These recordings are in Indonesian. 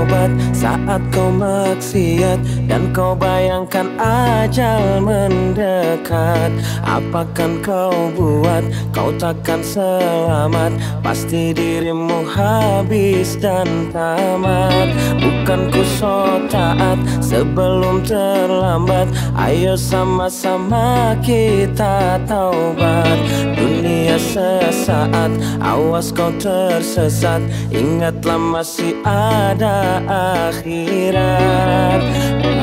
taubat saat kau maksiat dan kau bayangkan ajal mendekat. Apakan kau buat, kau takkan selamat. Pasti dirimu habis dan tamat. Bukan ku so taat sebelum terlambat. Ayo sama-sama kita taubat. Dunia sesaat, awas kau tersesat. Ingatlah masih ada akhirat.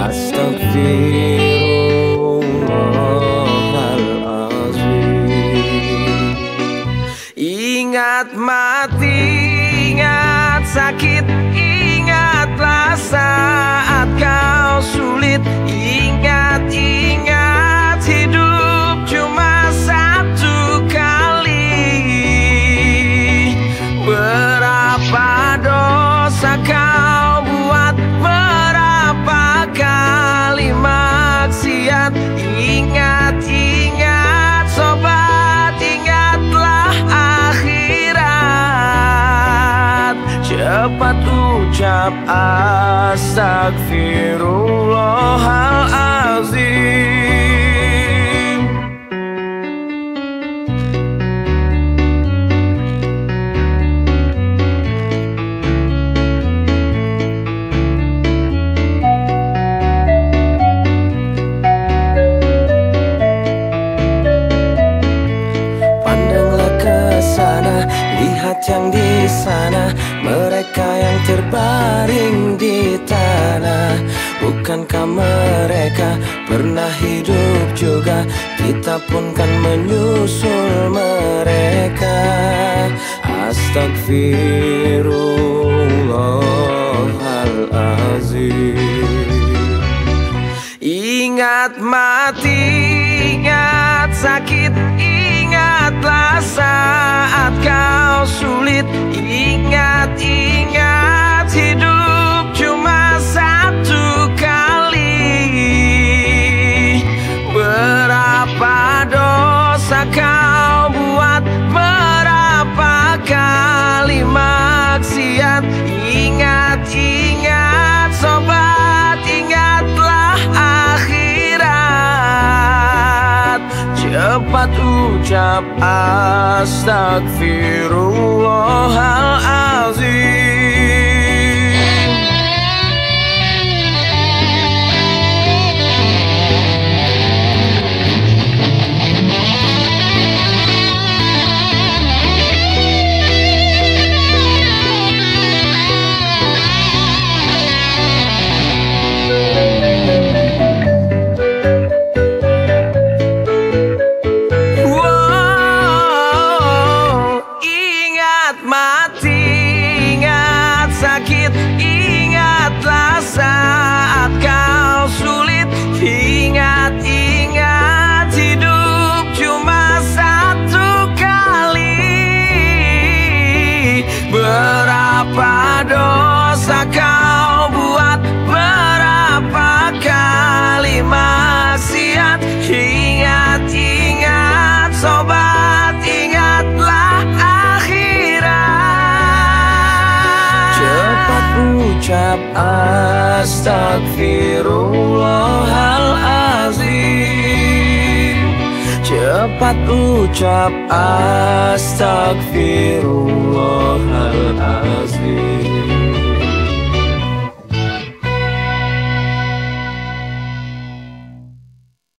Astagfirullahaladzim. Ingat mati, ingat sakit, ingatlah saat kau sulit. Ingat hidup cuma satu kali. Berapa dosa kau buat, berapa kali maksiat. Ingat sobat, ingatlah akhirat. Cepat ucap astagfirullahaladzim. Pandanglah ke sana, lihat yang di sana, mereka yang terbaring di tanah. Bukankah mereka pernah hidup juga? Kita pun kan menyusul mereka. Astagfirullahaladzim. Ingat mati, ingat sakit, ingatlah saat kau sulit. Ingat hidup cuma satu kali. Berapa dosa kau buat, berapa kali maksiat. Ingat sobat, ingatlah akhirat. Cepat ucap astagfirullahaladzim. Sakit, ingatlah saat kau sulit. Ingat hidup cuma satu kali. Berapa dosa kau buat, berapa kali maksiat. Ingat sobat, ingatlah ucap astagfirullahaladzim. Cepat ucap astagfirullahaladzim.